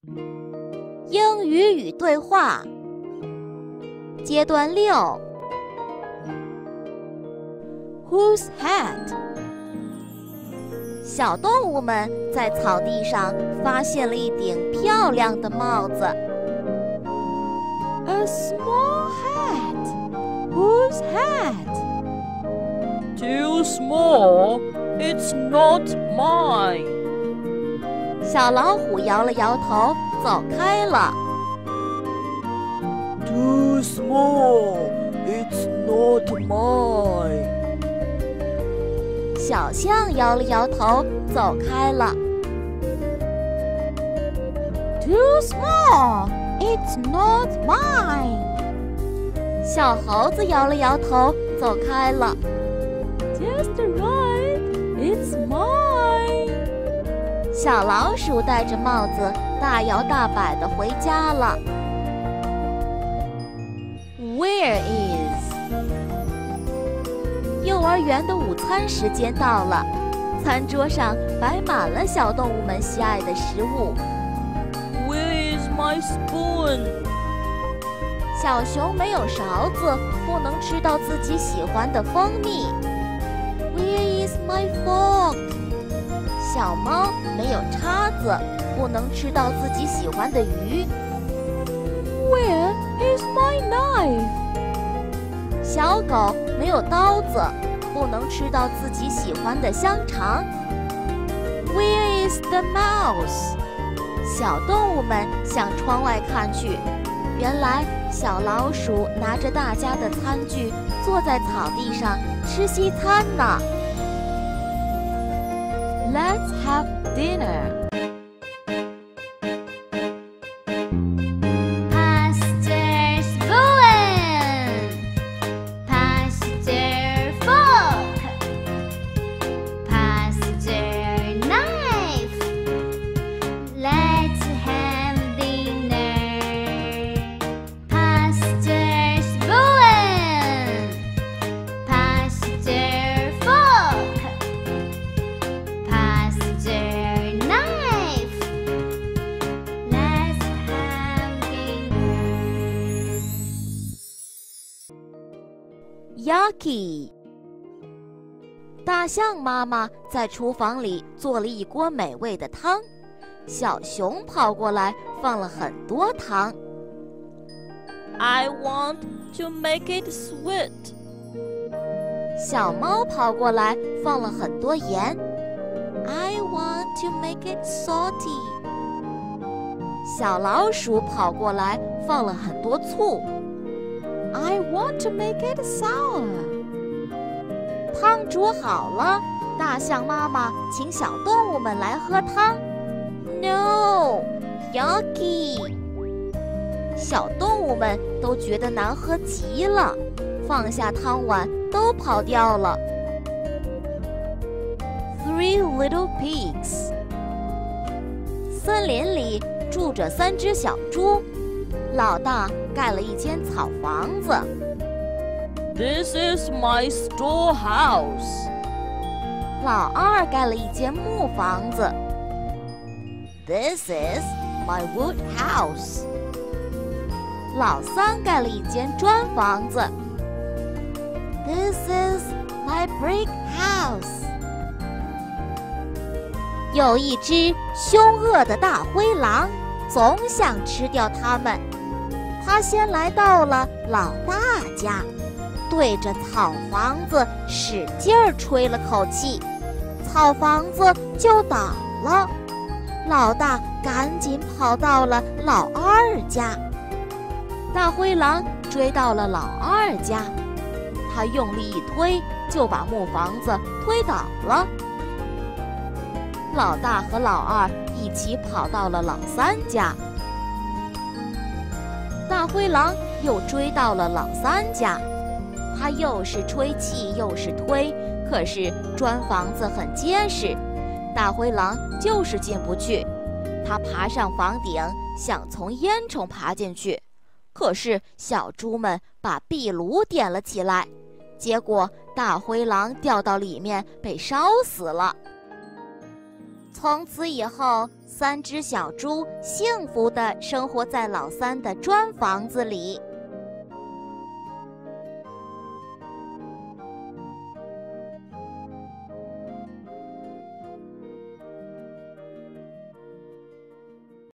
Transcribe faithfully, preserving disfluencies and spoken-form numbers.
英语与对话阶段六 Whose hat？ 小动物们在草地上发现了一顶漂亮的帽子。 A small hat. Whose hat? Too small. It's not mine. 小老虎摇了摇头，走开了。 Too small. It's not mine. 小象摇了摇头，走开了。 Too small. It's not mine. 小猴子摇了摇头，走开了。 Just right. It's mine. 小老鼠戴着帽子，大摇大摆地回家了。 Where is？ 幼儿园的午餐时间到了，餐桌上摆满了小动物们喜爱的食物。 Where is my spoon? 小熊没有勺子，不能吃到自己喜欢的蜂蜜。 Where is my fork？ 小猫没有叉子，不能吃到自己喜欢的鱼。 Where is my knife? 小狗没有刀子，不能吃到自己喜欢的香肠。 Where is the mouse？ 小动物们向窗外看去，原来小老鼠拿着大家的餐具，坐在草地上吃西餐呢。 Let's have dinner. Pass the spoon. Pass the fork. Pass the knife. Let's have dinner. Pass the spoon. Pass the fork. Pass the knife. Let's have dinner. Yucky！ 大象妈妈在厨房里做了一锅美味的汤，小熊跑过来放了很多糖。 I want to make it sweet. 小猫跑过来放了很多盐。 I want to make it salty。 小老鼠跑过来放了很多醋。 I want to make it sour. 汤煮好了，大象妈妈请小动物们来喝汤。 No， yucky！ 小动物们都觉得难喝极了，放下汤碗都跑掉了。 Three little pigs。 森林里住着三只小猪，老大盖了一间草房子。 This is my storehouse. 老二盖了一间木房子。 This is my wood house。 老三盖了一间砖房子。 This is my brick house。 有一只凶恶的大灰狼，总想吃掉它们。它先来到了老大家，对着草房子使劲儿吹了口气，草房子就倒了。老大赶紧跑到了老二家。大灰狼追到了老二家，他用力一推，就把木房子推倒了。老大和老二一起跑到了老三家。大灰狼又追到了老三家，他又是吹气又是推，可是砖房子很结实，大灰狼就是进不去。他爬上房顶，想从烟囱爬进去，可是小猪们把壁炉点了起来，结果大灰狼掉到里面被烧死了。 从此以后，三只小猪幸福地生活在老三的砖房子里。